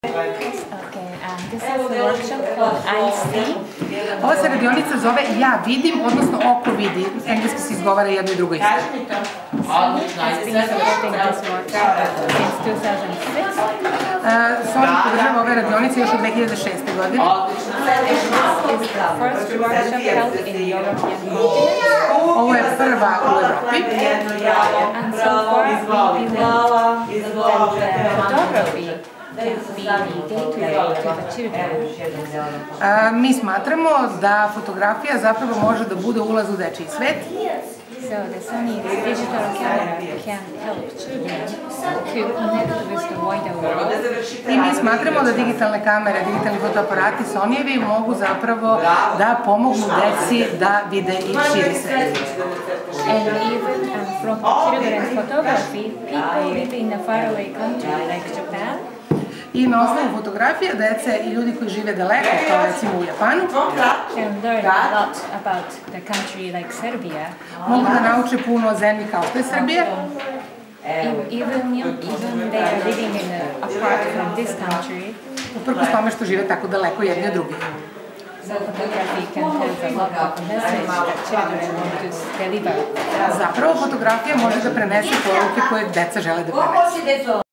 This is the workshop called I See. Ova se radionica zove Ja vidim, odnosno Oko vidi. Engleski se izgovara jedno i drugo isto. Sony has been supporting this workshop since 2006. Sony podržava ove radionice još od 2006. godine. This is the first workshop held in European continent. Ovo je prva u Evropi. And so far we believe that photography can be the gateway to the children. Mi smatramo da fotografija zapravo može da bude ulaz u dečiji svet. So the Sony's digital camera can help children to connect with the wider world. I mi smatramo da digitalne kamere, digitalni fotoaparati Sonyjevi mogu zapravo da pomognu deci da vide i širi svet. And even from children's photography, people live in a faraway country like Japan. I na osnovu fotografije dece i ljudi koji žive daleko, kao recimo u Japanu, can learn a lot about the country like Serbia. Mogu da nauče puno o zemlji kao što je Srbija. Even they are living apart from this country. Uprkos tome što žive tako daleko jedni od drugih. So photography can have a lot of message that children want to deliver. Zapravo fotografija može da prenese poruke koje deca žele da prenesu.